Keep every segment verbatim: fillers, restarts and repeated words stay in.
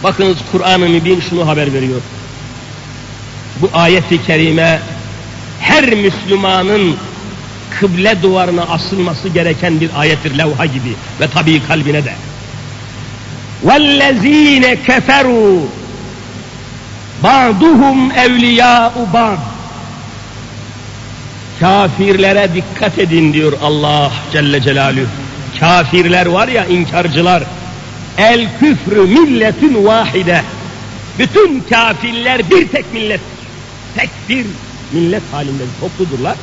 Bakınız Kur'an-ı Mübin şunu haber veriyor. Bu ayet-i kerime her Müslümanın kıble duvarına asılması gereken bir ayettir, levha gibi ve tabii kalbine de. وَالَّذ۪ينَ كَفَرُوا بَعْضُهُمْ اَوْلِيَاءُ بَعْضٍ. Kafirlere dikkat edin diyor Allah Celle Celaluhu. Kafirler var ya, inkarcılar. El küfrü milletün vahide. Bütün kafirler bir tek millet. Tek bir millet halinde topludurlar.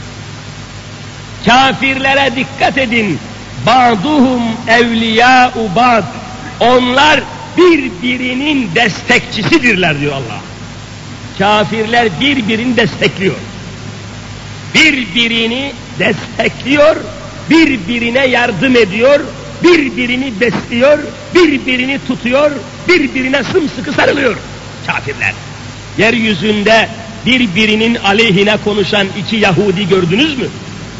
Kafirlere dikkat edin. Ba'duhum evliyâ'u ba'd. Onlar birbirinin destekçisidirler diyor Allah. Kafirler birbirini destekliyor. Birbirini destekliyor, birbirine yardım ediyor, birbirini besliyor, birbirini tutuyor, birbirine sımsıkı sarılıyor kafirler. Yeryüzünde birbirinin aleyhine konuşan iki Yahudi gördünüz mü?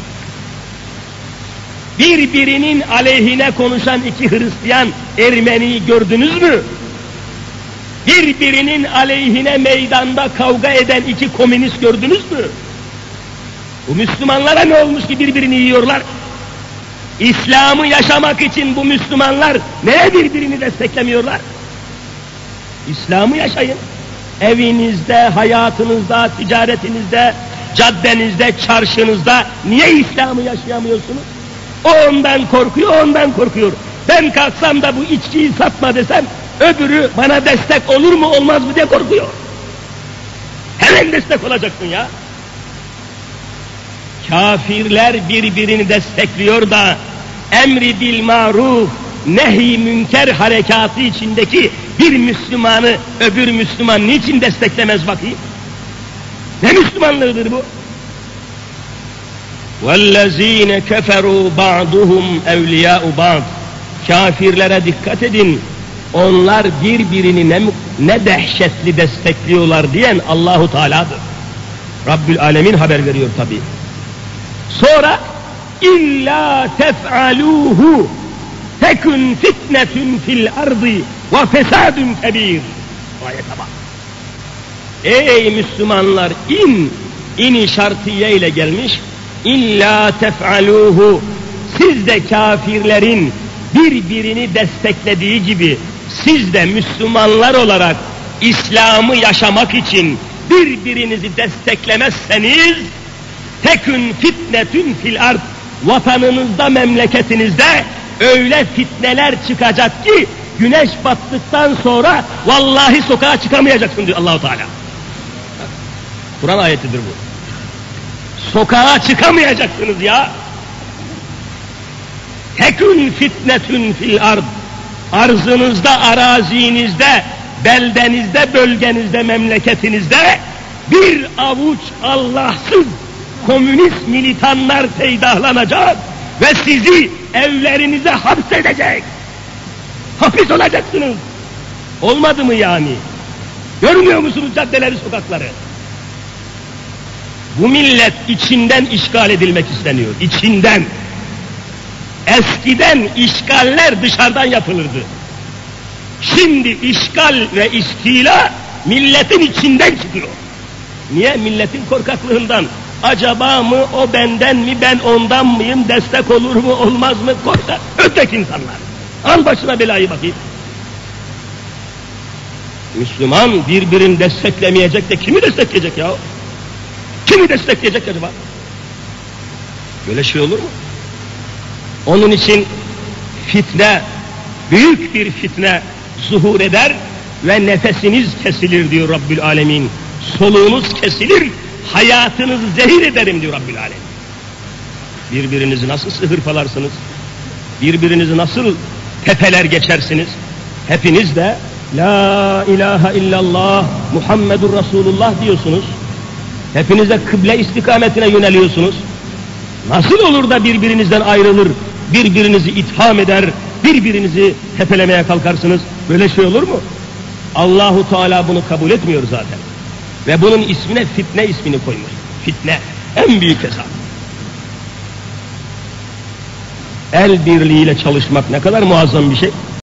Birbirinin aleyhine konuşan iki Hristiyan, Ermeni'yi gördünüz mü? Birbirinin aleyhine meydanda kavga eden iki komünist gördünüz mü? Bu Müslümanlara ne olmuş ki birbirini yiyorlar? İslam'ı yaşamak için bu Müslümanlar neye birbirini desteklemiyorlar? İslam'ı yaşayın. Evinizde, hayatınızda, ticaretinizde, caddenizde, çarşınızda niye İslam'ı yaşayamıyorsunuz? O ondan korkuyor, ondan korkuyor. Ben kalksam da bu içkiyi satma desem, öbürü bana destek olur mu olmaz mı diye korkuyor. Hemen destek olacaksın ya. Kafirler birbirini destekliyor da emri bil maruf, nehy münker harekatı içindeki bir Müslümanı öbür Müslüman niçin desteklemez bakayım? Ne Müslümanlığıdır bu? وَالَّذ۪ينَ كَفَرُوا بَعْضُهُمْ اَوْلِيَاءُ بَعْضٍ. Kafirlere dikkat edin, onlar birbirini ne, ne dehşetli destekliyorlar diyen Allahu Teala'dır. Rabbül Alemin haber veriyor tabi. Sonra illa tef'aluhu tekun fitnetun fil ardı ve fesadun kebir. Ayete bak. Ey Müslümanlar, in in şartiye ile gelmiş. İlla tef'aluhu, siz de kafirlerin birbirini desteklediği gibi siz de Müslümanlar olarak İslam'ı yaşamak için birbirinizi desteklemezseniz tekün fitnetün fil ard, vatanınızda, memleketinizde öyle fitneler çıkacak ki güneş battıktan sonra vallahi sokağa çıkamayacaksın diyor Allah-u Teala. Kur'an ayetidir bu. Sokağa çıkamayacaksınız ya. Tekün fitnetün fil ard, arzınızda, arazinizde, beldenizde, bölgenizde, memleketinizde bir avuç Allahsız komünist militanlar peydahlanacak ve sizi evlerinize hapsedecek. Hapis olacaksınız. Olmadı mı yani? Görmüyor musunuz caddeleri, sokakları? Bu millet içinden işgal edilmek isteniyor. İçinden. Eskiden işgaller dışarıdan yapılırdı. Şimdi işgal ve istila milletin içinden çıkıyor. Niye? Milletin korkaklığından. Acaba mı, o benden mi, ben ondan mıyım, destek olur mu, olmaz mı, korkar. Öteki insanlar. Al başına belayı bakayım. Müslüman birbirini desteklemeyecek de kimi destekleyecek ya? Kimi destekleyecek acaba? Böyle şey olur mu? Onun için fitne, büyük bir fitne zuhur eder ve nefesiniz kesilir diyor Rabbül Alemin. Soluğunuz kesilir, hayatınızı zehir ederim diyor Rabbül Alemin. Birbirinizi nasıl hırpalarsınız? Birbirinizi nasıl tepeler geçersiniz? Hepiniz de La ilahe illallah Muhammedur Resulullah diyorsunuz. Hepiniz de kıble istikametine yöneliyorsunuz. Nasıl olur da birbirinizden ayrılır, birbirinizi itham eder, birbirinizi tepelemeye kalkarsınız? Böyle şey olur mu? Allahu Teala bunu kabul etmiyor zaten. Ve bunun ismine fitne ismini koymuş. Fitne, en büyük hesap. El birliğiyle çalışmak ne kadar muazzam bir şey.